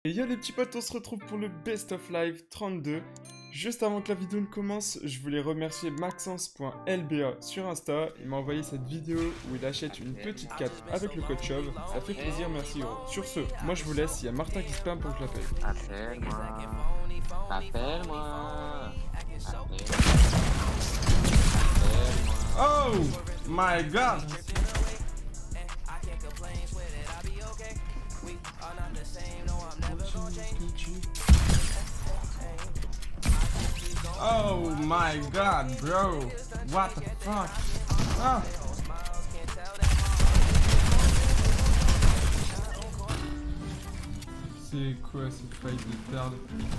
Et yo les petits potes, on se retrouve pour le Best of Live 32. Juste avant que la vidéo ne commence, je voulais remercier Maxence.lba sur Insta. Il m'a envoyé cette vidéo où il achète une petite cape avec le code chauve. Ça fait plaisir, merci gros. Sur ce, moi je vous laisse, il y a Martin qui spam pour que je l'appelle. Appelle-moi. Appelle-moi. Oh my god! Oh my god, bro! What the fuck? Ah! C'est quoi cette faille de merde?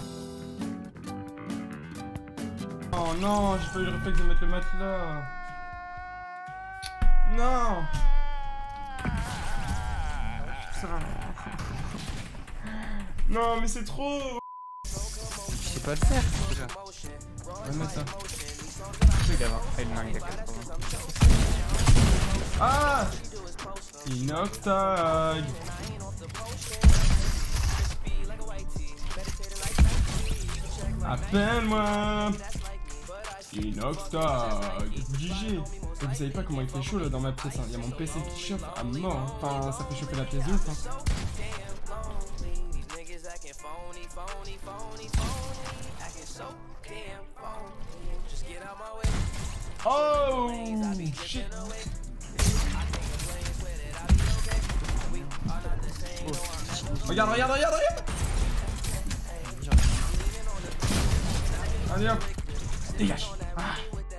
Oh non, j'ai pas eu le réflexe de mettre le matelas. Non! Putain. Non mais c'est trop! Je sais pas le faire, déjà. On va mettre ça. Je vais avoir fait une mangue de 80. Ah! Inoxtag! Appelle-moi! Inoxtag! GG! Et vous savez pas comment il fait chaud là dans ma pièce, hein. Il y a mon PC qui chauffe à mort, hein. Enfin ça fait chauffer la pièce de ouf, hein. Oh shit! Regarde, regarde, regarde, regarde! Allez hop! Dégage! Ah.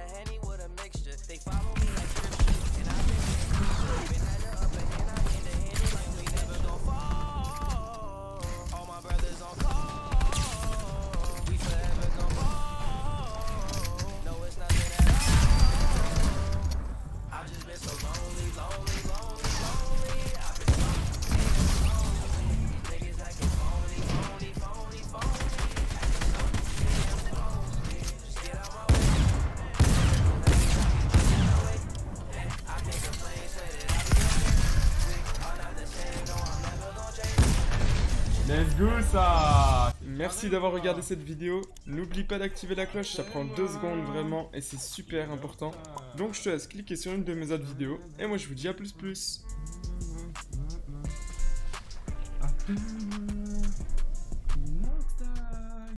Let's go ça! Merci d'avoir regardé cette vidéo. N'oublie pas d'activer la cloche, ça prend 2 secondes vraiment et c'est super important. Donc je te laisse cliquer sur une de mes autres vidéos et moi je vous dis à plus.